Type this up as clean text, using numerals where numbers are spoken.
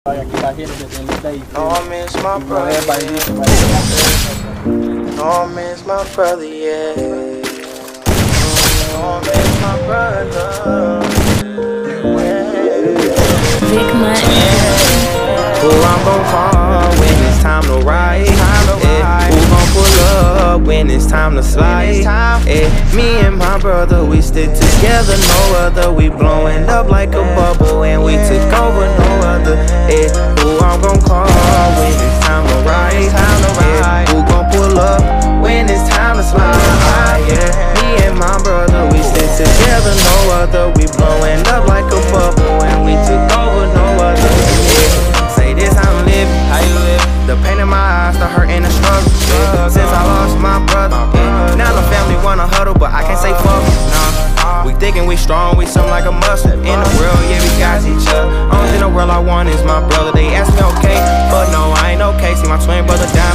I miss my brother. I miss my brother, yeah. I miss my brother. Who I'm gon' call when it's time to ride? Who gon' pull up when it's time to slide? Me and my brother, we stick together, no other. We blowing up like a bubble and we took over, no other. Who I'm gon' call when it's time to ride? Who gon' pull up when it's time to slide? Me and my brother, we stick together, no other. We blowing up like a bubble and we took over, no other. Say this, I'm living. How you live? The pain in my eyes, the hurt and the struggle. Since I lost my brother, now the family wanna huddle, but I can't say fuck. Nah, we thinking we strong, we something like a muscle. In the world, yeah, we got each other. Only in the world I want is my brother. They ask me okay, but no, I ain't okay. See my twin brother down.